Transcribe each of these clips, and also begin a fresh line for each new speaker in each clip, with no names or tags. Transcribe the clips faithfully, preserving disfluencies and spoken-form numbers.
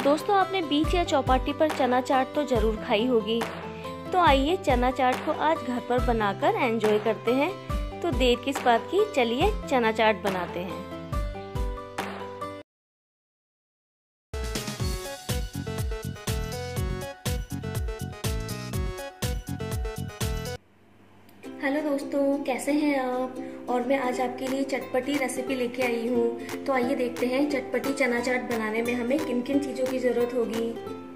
दोस्तों, आपने बीच या चौपाटी पर चना चाट तो ज़रूर खाई होगी। तो आइए चना चाट को आज घर पर बनाकर एंजॉय करते हैं। तो देर किस बात की, चलिए चना चाट बनाते हैं। हेलो दोस्तों, कैसे हैं आप? और मैं आज आपके लिए चटपटी रेसिपी लेके आई हूँ। तो आइए देखते हैं चटपटी चना चाट बनाने में हमें किन किन चीज़ों की ज़रूरत होगी।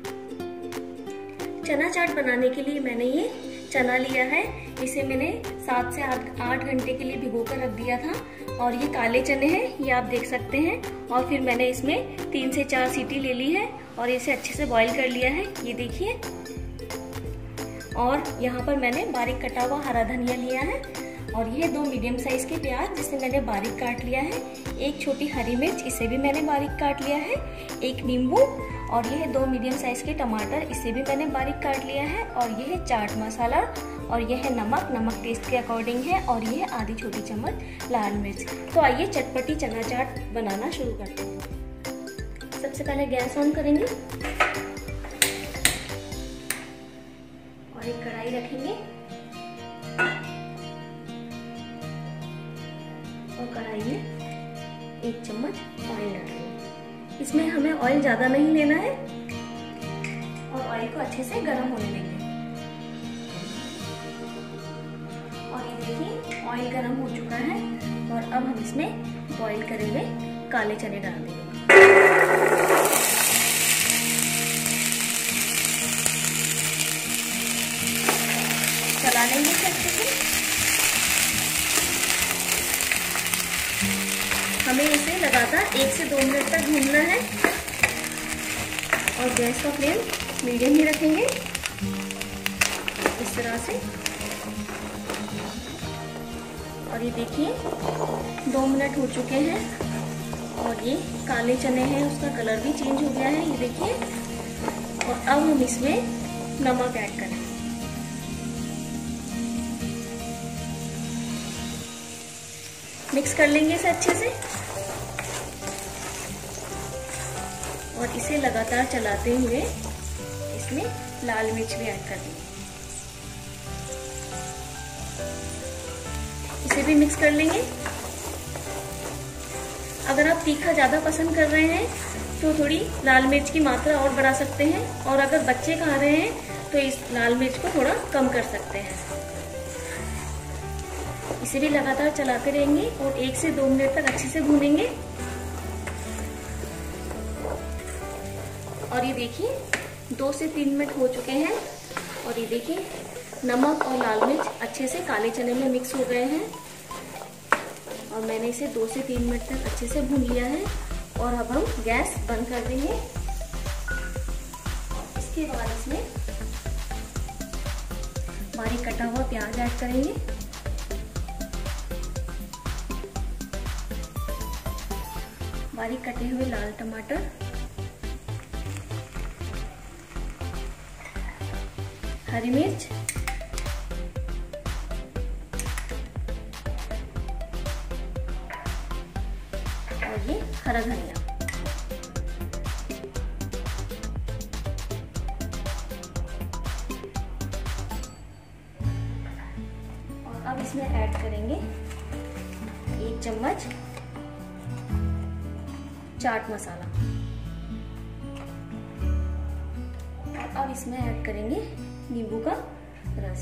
चना चाट बनाने के लिए मैंने ये चना लिया है। इसे मैंने सात से आठ आठ घंटे के लिए भिगो कर रख दिया था। और ये काले चने हैं, ये आप देख सकते हैं। और फिर मैंने इसमें तीन से चार सीटी ले ली है और इसे अच्छे से बॉईल कर लिया है, ये देखिए। और यहाँ पर मैंने बारीक कटा हुआ हरा धनिया लिया है। और ये दो मीडियम साइज के प्याज, जिसे मैंने बारीक काट लिया है। एक छोटी हरी मिर्च, इसे भी मैंने बारीक काट लिया है। एक नींबू और ये दो मीडियम साइज के टमाटर, इसे भी मैंने बारीक काट लिया है। और ये है चाट मसाला और ये है नमक, नमक टेस्ट के अकॉर्डिंग है। और ये है आधी छोटी चम्मच लाल मिर्च। तो आइए चटपटी चना चाट बनाना शुरू करते हैं। सबसे पहले गैस ऑन करेंगे और एक कढ़ाई रखेंगे और कढ़ाई में एक चम्मच ऑयल डालेंगे। इसमें हमें ऑयल ज्यादा नहीं लेना है और ऑयल को अच्छे से गर्म होने देंगे। और ये देखिए ऑयल गर्म हो चुका है और अब हम इसमें बॉईल करे हुए काले चने डाल देंगे। चला लेंगे अच्छे से। हमें इसे लगातार एक से दो मिनट तक भूनना है और गैस का फ्लेम मीडियम ही रखेंगे, इस तरह से। और ये देखिए दो मिनट हो चुके हैं और ये काले चने हैं, उसका कलर भी चेंज हो गया है, ये देखिए। और अब हम इसमें नमक ऐड करें। मिक्स कर लेंगे इसे अच्छे से और इसे लगातार चलाते हुए इसमें लाल मिर्च भी ऐड कर देंगे। इसे भी मिक्स कर लेंगे। अगर आप तीखा ज्यादा पसंद कर रहे हैं तो थोड़ी लाल मिर्च की मात्रा और बढ़ा सकते हैं। और अगर बच्चे खा रहे हैं तो इस लाल मिर्च को थोड़ा कम कर सकते हैं। इसे भी लगातार चलाते रहेंगे और एक से दो मिनट तक अच्छे से भूनेंगे। और ये देखिए दो से तीन मिनट हो चुके हैं और ये देखिए नमक और लाल मिर्च अच्छे से काले चने में मिक्स हो गए हैं। और मैंने इसे दो से तीन मिनट तक अच्छे से भून लिया है। और अब हम गैस बंद कर देंगे। इसके बाद इसमें बारीक कटा हुआ प्याज ऐड करेंगे। बारीक कटे हुए लाल टमाटर, हरी मिर्च, और ये हरा धनिया। और अब इसमें ऐड करेंगे एक चम्मच चाट मसाला। और अब इसमें ऐड करेंगे नींबू का रस।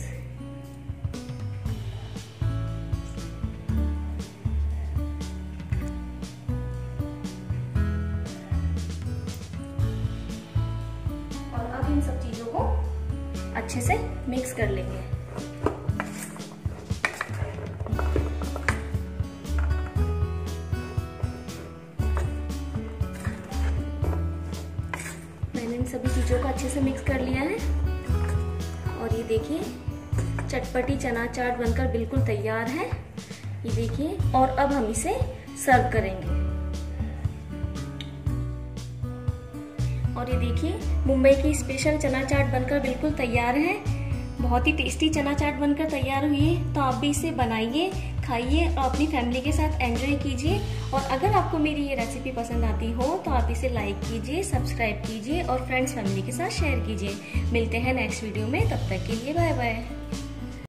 और अब इन सब चीजों को अच्छे से मिक्स कर लेंगे। सभी चीजों को अच्छे से मिक्स कर लिया है। और ये देखिए चटपटी चना चाट बनकर बिल्कुल तैयार है, ये देखिए। और अब हम इसे सर्व करेंगे। और ये देखिए मुंबई की स्पेशल चना चाट बनकर बिल्कुल तैयार है। बहुत ही टेस्टी चना चाट बनकर तैयार हुई है। तो आप भी इसे बनाइए, खाइए और अपनी फैमिली के साथ एंजॉय कीजिए। और अगर आपको मेरी ये रेसिपी पसंद आती हो तो आप इसे लाइक कीजिए, सब्सक्राइब कीजिए और फ्रेंड्स फैमिली के साथ शेयर कीजिए। मिलते हैं नेक्स्ट वीडियो में, तब तक के लिए बाय बाय।